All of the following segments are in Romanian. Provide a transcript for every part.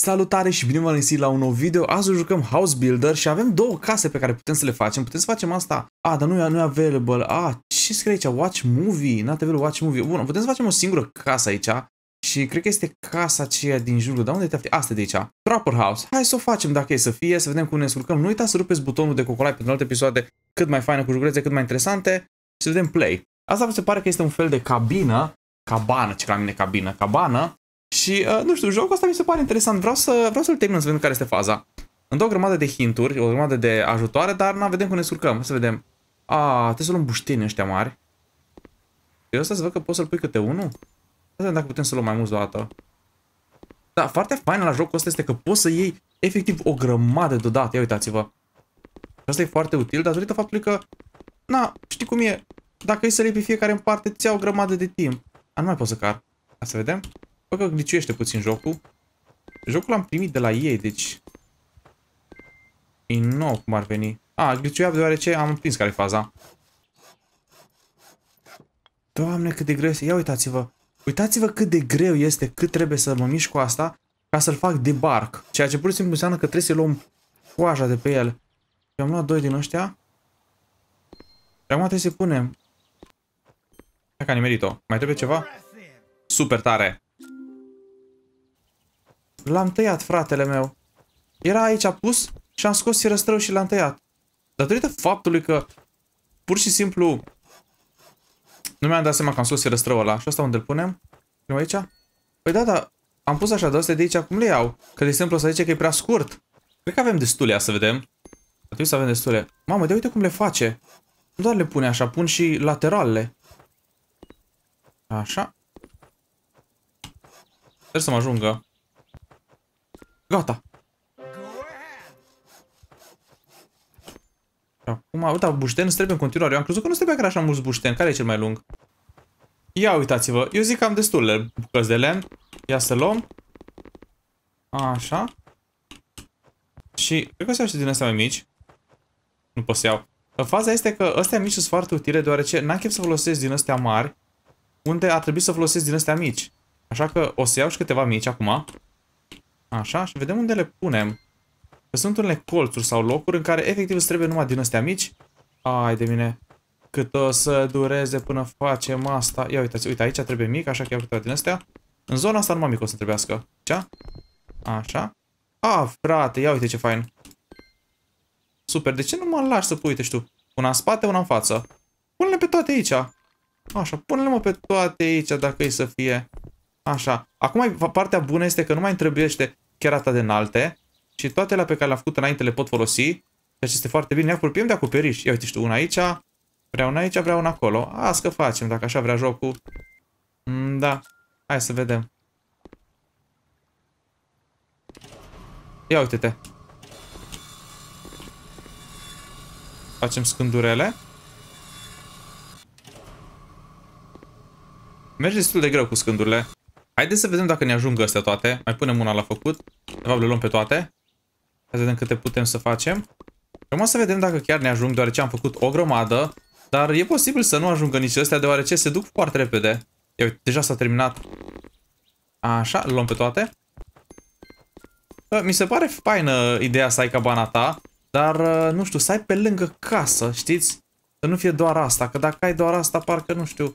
Salutare și bine v-am găsit la un nou video. Azi jucăm House Builder și avem două case pe care putem să le facem. Putem să facem asta. Dar nu e available. Ce scrie aici? Watch movie. Not available watch movie. Bun, putem să facem o singură casă aici. Și cred că este casa aceea din jurul. Dar unde te afli? Asta de aici. Trapper House. Hai să o facem dacă e să fie. Să vedem cum ne descurcăm. Nu uitați să rupeți butonul de cocolai pentru alte episoade cât mai faine, cu juculețe cât mai interesante. Și să vedem play. Asta mi se pare că este un fel de cabină. Cabană. Ce la mine cabină? Cabană. Și, nu știu, jocul ăsta mi se pare interesant. Vreau să-l terminăm, să vedem care este faza. Îmi dau o grămadă de hinturi, o grămadă de ajutoare, dar nu vedem cum ne surcăm. Să vedem. Trebuie să luăm bușteni ăștia mari. Și ăsta să văd că poți să-l pui câte unul. Să vedem dacă putem să luăm mai mulți deodată. Da, foarte fain la jocul ăsta este că poți să iei efectiv o grămadă deodată. Ia uitați-vă. Asta e foarte util, datorită faptului că, știi cum e? Dacă e să le iei pe fiecare în parte, ți-ia o grămadă de timp. Nu mai pot să car. Hai să vedem. Bă, că glitchuiește puțin jocul. Jocul l-am primit de la ei, deci... E nou cum ar veni. Glitchuia deoarece am prins care e faza. Doamne, cât de greu este. Ia uitați-vă. Uitați-vă cât de greu este, cât trebuie să mă mișc cu asta ca să-l fac debark. Ceea ce pur și simplu înseamnă că trebuie să luăm coaja de pe el. Și am luat doi din ăștia. Și acum trebuie să-i punem. Hai că a nimerit-o. Mai trebuie ceva? Super tare. L-am tăiat, fratele meu. Era aici pus și am scos sierăstrău și l-am tăiat. Datorită faptului că pur și simplu nu mi-am dat seama că am scos sierăstrăul ăla. Și asta unde îl punem? Punem aici? Păi da, am pus așa de astea de aici, cum le iau? Că de exemplu să zice că e prea scurt. Cred că avem destule, să vedem. Trebuie să avem destule. Mamă, de uite cum le face. Nu doar le pune așa, pun și lateralele. Așa. Trebuie să mă ajungă. Gata. Acum, uita, bușteni îți trebuie în continuare. Eu am crezut că nu trebuie chiar așa mulți bușteni. Care e cel mai lung? Ia uitați-vă. Eu zic că am destule bucăți de lemn. Ia să luăm. Așa. Și cred că o să iau și din astea mai mici. Nu pot să iau. Faza este că astea mici sunt foarte utile, deoarece n-am chef să folosesc din astea mari, unde ar trebui să folosesc din astea mici. Așa că o să iau și câteva mici acum. Așa, și vedem unde le punem. Că sunt unele colțuri sau locuri în care efectiv îți trebuie numai din astea mici. Ai de mine. Cât o să dureze până facem asta. Ia uitați, uite, aici trebuie mic, așa că iau câteva din astea. În zona asta numai mic o să trebuiască. Cea? Așa. Frate, ia uite ce fain. Super, de ce nu mă lași să pui, uite, știu, una în spate, una în față. Pune-le pe toate aici. Așa, pune-le mă pe toate aici, dacă e să fie. Așa. Acum partea bună este că nu mai întrebuiește chiar atât de înalte și toate alea pe care le-am făcut înainte le pot folosi. Deci este foarte bine. Ne apropiem de acoperiș. Ia uite, știu, una aici, vreau una aici, vreau una acolo. Asta facem, dacă așa vrea jocul. Da. Hai să vedem. Ia uite-te. Facem scândurele. Merge destul de greu cu scândurile. Haideți să vedem dacă ne ajung astea toate. Mai punem una la făcut. De fapt, le luăm pe toate. Hai să vedem câte putem să facem. Acum să vedem dacă chiar ne ajung, deoarece am făcut o grămadă. Dar e posibil să nu ajungă nici astea, deoarece se duc foarte repede. Ia uite, deja s-a terminat. Așa, le luăm pe toate. Mi se pare faină ideea să ai cabana ta. Dar, nu știu, să ai pe lângă casă, știți? Să nu fie doar asta, că dacă ai doar asta, parcă, nu știu...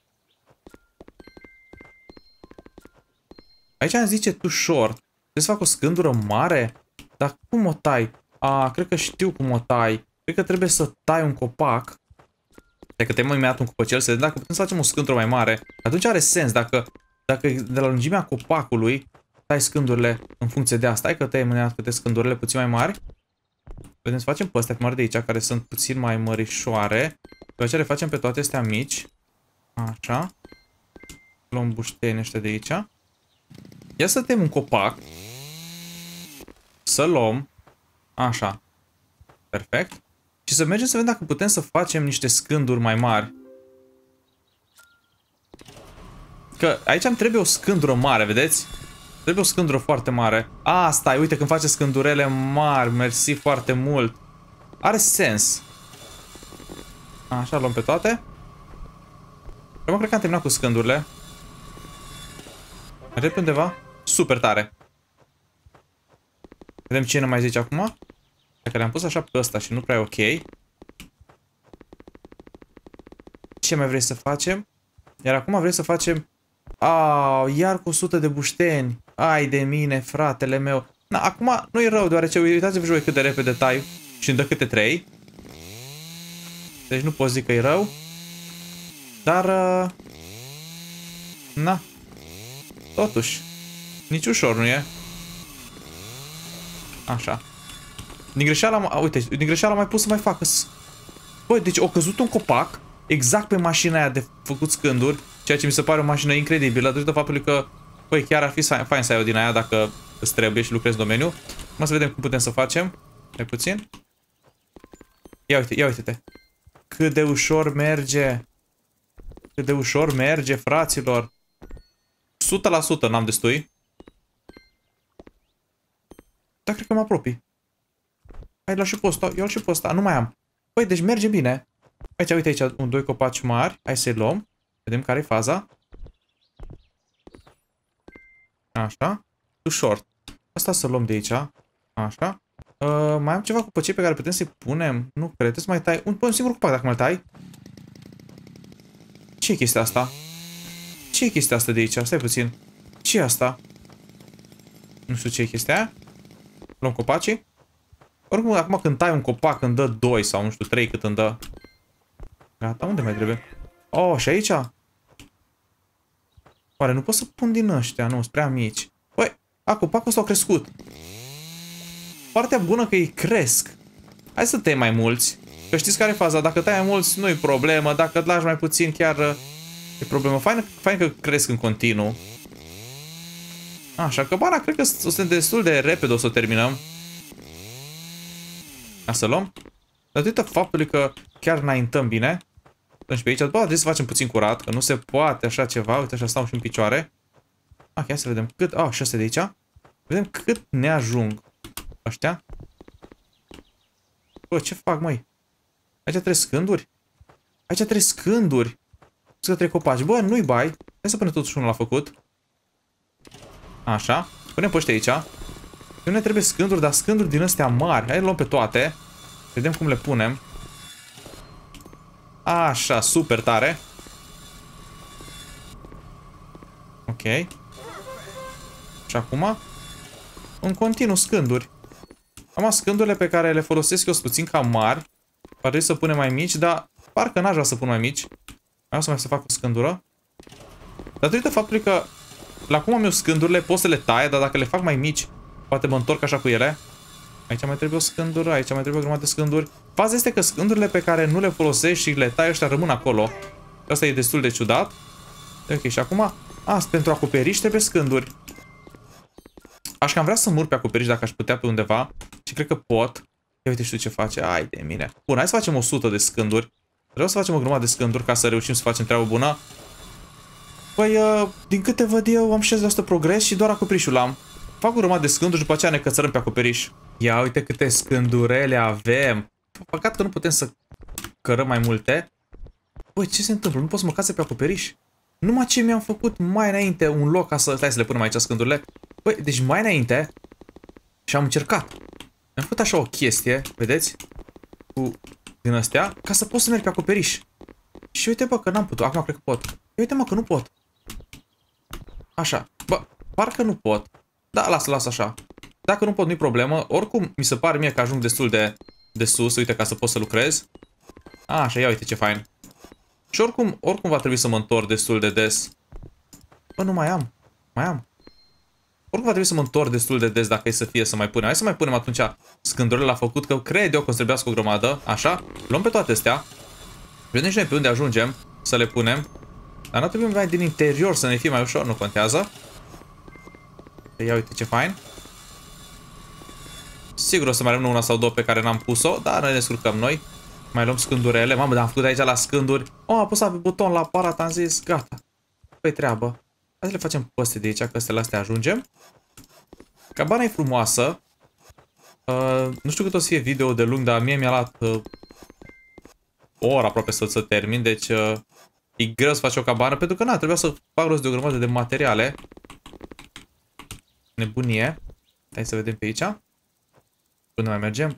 Aici îmi zice too short. Trebuie să fac o scândură mare? Dar cum o tai? Cred că știu cum o tai. Cred că trebuie să tai un copac. Dacă tăiem imediat un copăcel, să vedem dacă putem să facem o scândură mai mare. Atunci are sens, dacă de la lungimea copacului tai scândurile în funcție de asta. Hai că tăiem imediat câte scândurile puțin mai mari. Vedem să facem pe astea mari de aici, care sunt puțin mai mărișoare. După aceea le facem pe toate astea mici. Așa. Luăm buștenii ăștia de aici. Ia să tăiem un copac. Să luăm. Așa. Perfect. Și să mergem să vedem dacă putem să facem niște scânduri mai mari. Că aici îmi trebuie o scândură mare, vedeți? Trebuie o scândură foarte mare. Stai, uite când face scândurele mari. Mersi foarte mult. Are sens. Așa, luăm pe toate. Eu cred că am terminat cu scândurile. Mergem pe undeva? Super tare. Vedem ce ne mai zice acum. Dacă le-am pus așa pe ăsta și nu prea e ok. Ce mai vrei să facem? Iar acum vrei să facem... iar cu 100 de bușteni. Ai de mine, fratele meu. Na, acum nu e rău, deoarece uitați-vă voi cât de repede tai și îmi dă câte 3. Deci nu pot zic că e rău. Dar... na. Totuși. Nici ușor nu e. Așa. Din greșeala, uite, din greșeala am mai pus să mai facă. Băi, deci o căzut un copac exact pe mașina aia de făcut scânduri, ceea ce mi se pare o mașină incredibilă, datorită faptului că, băi, chiar ar fi fain să ai o din aia dacă îți trebuie și lucrezi în domeniu. Acum să vedem cum putem să facem. Mai puțin. Ia uite-te. Cât de ușor merge. Cât de ușor merge, fraților. 100% n-am destui. Dar cred că mă apropii. Hai, la și pe ăsta, eu și pe ăsta, nu mai am. Păi, deci merge bine. Aici, uite aici, doi copaci mari. Hai să-i luăm. Vedem care e faza. Așa. Ușor. Asta să luăm de aici. Așa. Mai am ceva cupăcei pe care putem să-i punem. Nu cred, trebuie să mai tai. Un singur copac dacă mai tai. Ce e chestia asta? Ce e chestia asta de aici? Stai puțin. Ce e asta? Nu știu ce e chestia aia. Luăm copacii. Oricum, acum când tai un copac îmi dă 2 sau nu știu 3 cât îmi dă. Gata, unde mai trebuie? Oh, și aici? Oare nu pot să pun din ăștia? Nu, sunt prea mici. Păi, copacul ăsta au crescut. Partea bună că ei cresc. Hai să tăiem mai mulți. Că știți care e faza? Dacă tai mai mulți, nu e problemă. Dacă îți lași mai puțin, chiar e problemă. Fain că cresc în continuu. Așa, cabana cred că suntem destul de repede o să o terminăm. Să luăm. Datorită faptului că chiar înaintăm bine. Deci pe aici, bă, trebuie să facem puțin curat, că nu se poate așa ceva. Uite, așa stau și în picioare. Hai să vedem cât... și astea de aici. Vedem cât ne ajung ăștia. Bă, ce fac, măi? Aici trebuie scânduri? Aici trebuie scânduri. Să 3 copaci. Bă, nu-i bai. Hai să punem totuși unul la făcut. Așa. Punem pe ăștia aici. Nu ne trebuie scânduri, dar scânduri din astea mari. Hai, le luăm pe toate. Vedem cum le punem. Așa, super tare. Ok. Și acum în continuu scânduri. Am scândurile pe care le folosesc eu sunt puțin cam mari. Ar trebui să punem mai mici, dar parcă n-aș vrea să pun mai mici. Vreau să mai să fac o scândură. Datorită faptului că la cum am eu scândurile, pot să le tai, dar dacă le fac mai mici, poate mă întorc așa cu ele. Aici mai trebuie o scândură, aici mai trebuie o grămadă de scânduri. Faza este că scândurile pe care nu le folosești și le tai ăștia rămân acolo. Asta e destul de ciudat. Ok, și acum, pentru acoperiș trebuie scânduri. Aș cam vrea să mur pe acoperiș dacă aș putea pe undeva. Și cred că pot. Ia uite, știu ce face. Ai de mine. Bun, hai să facem 100 de scânduri. Vreau să facem o grămadă de scânduri ca să reușim să facem treabă bună. Păi, din câte văd eu, am 60% progres și doar acoperișul am. Fac o grămadă de scânduri și după aceea ne cățărăm pe acoperiș. Ia uite câte scândurele avem. Păcat că nu putem să cărăm mai multe. Băi, ce se întâmplă? Nu pot să mă cațe pe acoperiș? Numai ce mi-am făcut mai înainte un loc ca să... Stai să le punem aici scândurile. Băi, deci mai înainte și am încercat. Am făcut așa o chestie, vedeți? Din astea, ca să pot să merg pe acoperiș. Și uite, bă, că n-am putut. Acum cred că pot. Uite, mă, că nu pot. Așa. Bă, parcă nu pot. Da, lasă așa. Dacă nu pot, nu-i problemă. Oricum, mi se pare mie că ajung destul de sus, uite, ca să pot să lucrez. Așa, ia uite ce fain. Și oricum va trebui să mă întorc destul de des. Bă, nu mai am. Oricum va trebui să mă întorc destul de des dacă e să fie să mai punem. Hai să mai punem atunci scândurile la făcut, că cred eu că o să trebuiască o grămadă. Așa, luăm pe toate astea. Vedem și noi pe unde ajungem să le punem. Dar nu trebuie mai din interior să ne fie mai ușor, nu contează. Ia uite ce fain. Sigur o să mai rămână una sau două pe care n-am pus-o, dar ne descurcăm noi. Mai luăm scândurele. Mamă, dar am făcut aici la scânduri. Am apăsat pe buton la aparat, am zis, gata. Păi treabă. Hai să le facem pe astea de aici, că astea la astea ajungem. Cabana e frumoasă. Nu știu cât o să fie video de lung, dar mie mi-a luat o oră aproape să termin, deci e greu să faci o cabană, pentru că trebuia să fac rost de o grămadă de materiale. Nebunie. Hai să vedem pe aici. Unde mai mergem?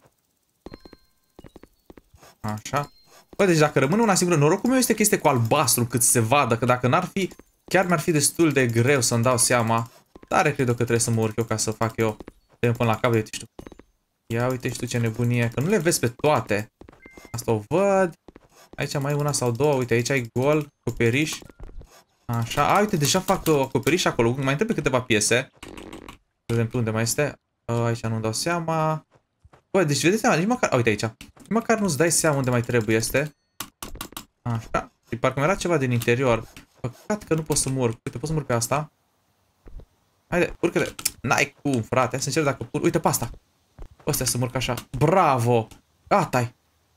Așa. Bă, deci dacă rămâne una singură, norocul meu este că este cu albastru cât se vadă, că dacă n-ar fi, chiar mi-ar fi destul de greu să-mi dau seama. Dar cred că trebuie să mă urc eu ca să fac eu până la capăt. Uite și tu. Ia uite și tu ce nebunie, că nu le vezi pe toate. Asta o văd. Aici mai una sau două, uite aici ai gol, acoperiș. Așa, uite, deja fac acoperiș acolo, mai trebuie câteva piese. De exemplu, unde mai este? Aici nu-mi dau seama. Bă, deci vedeți, nici măcar, uite aici. Nici măcar nu-ți dai seama unde mai trebuie este. Așa, și parcă mi era ceva din interior. Păcat că nu pot să mă urc. Uite, pot să mă urc pe asta. Haide, urcă-te. N-ai cum, frate, hai să încerc dacă pun. Uite pe asta. Ăsta să mă urc așa. Bravo! Gata-i.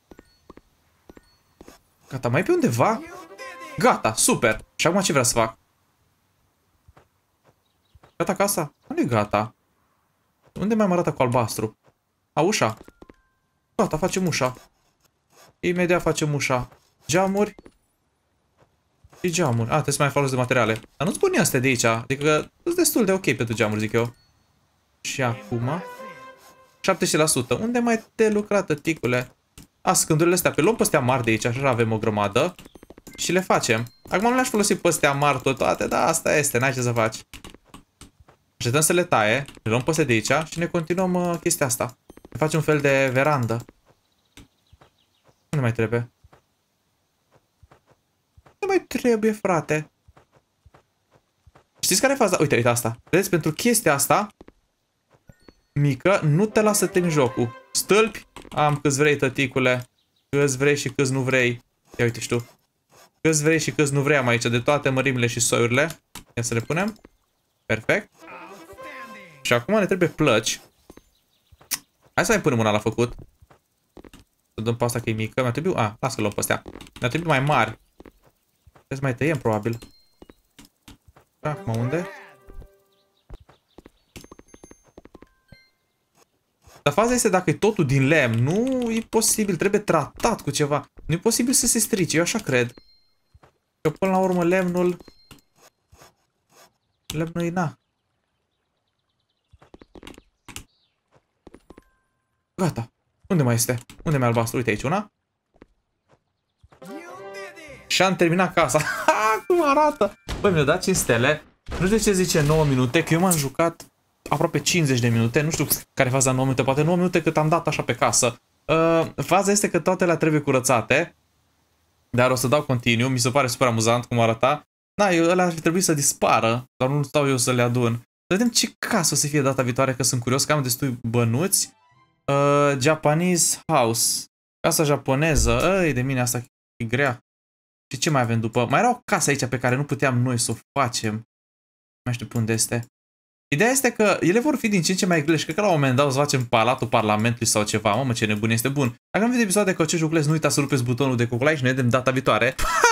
Gata, mai e pe undeva? Gata, super. Și acum ce vreau să fac? Gata casa? Nu e gata. Unde mai arată cu albastru? A, ușa. Gata, facem ușa. Imediat facem ușa. Geamuri. Și geamuri. Trebuie să mai folosim de materiale. Dar nu-ți pune astea de aici. Adică sunt destul de ok pentru geamuri, zic eu. Și acum 70%. Unde mai te lucrat, tăticule? Scândurile astea. Pe luăm pe astea mari de aici. Așa avem o grămadă. Și le facem. Acum nu le-aș folosi pe astea mari tot toate. Da, asta este. N-ai ce să faci. Așteptăm să le taie. Le luăm pe astea de aici. Și ne continuăm chestia asta. Ne facem un fel de verandă. Nu mai trebuie. Nu mai trebuie, frate. Știți care e faza? Uite, uite asta. Vedeți, pentru chestia asta mică, nu te lasă termin jocul. Stâlpi, am câți vrei, tăticule. Câți vrei și câți nu vrei. Ia uite și tu. Câți vrei și câți nu vrei am aici, de toate mărimile și soiurile. Ia să le punem. Perfect. Și acum ne trebuie plăci. Hai să mai punem una la făcut. Să dăm pe asta că e mică. Mi-a trebuit... lasă că luăm pe astea. Mi-a trebuit mai mari. Trebuie să mai tăiem, probabil. Acum unde? Dar faza este dacă e totul din lemn. Nu e posibil, trebuie tratat cu ceva. Nu e posibil să se strice, eu așa cred. Că până la urmă lemnul... Lemnul e na. Gata. Unde mai este? Unde mai e albastru? Uite aici una. Și am terminat casa. Cum arată? Băi, mi-au dat 5 stele. Nu știu de ce zice 9 minute, că eu m-am jucat aproape 50 de minute. Nu știu care e faza 9 minute, poate 9 minute cât am dat așa pe casă. Faza este că toate le trebuie curățate. Dar o să dau continuu, mi se pare super amuzant cum arăta. Da, ăla ar fi trebuit să dispară, dar nu stau eu să le adun. Să vedem ce casă o să fie data viitoare, că sunt curios, că am destui bănuți. Japanese house. Casa japoneză. De mine asta e grea. Și ce mai avem după? Mai era o casă aici pe care nu puteam noi să o facem. Nu mai știu pe unde este. Ideea este că ele vor fi din ce în ce mai grele și cred că la un moment dat o să facem Palatul Parlamentului sau ceva. Mamă, ce nebun este bun. Dacă am văzut episoade cu acest jucles, nu uitați să rupeți butonul de like și ne vedem data viitoare.